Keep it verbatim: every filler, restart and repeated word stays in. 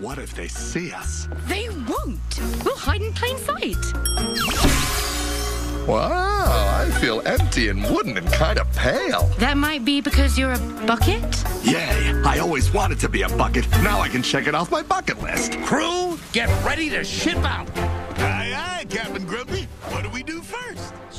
What if they see us? They won't. We'll hide in plain sight. Wow, I feel empty and wooden and kind of pale. That might be because you're a bucket? Yay, I always wanted to be a bucket. Now I can check it off my bucket list. Crew, get ready to ship out. Aye, aye, Captain Grumpy. What do we do first?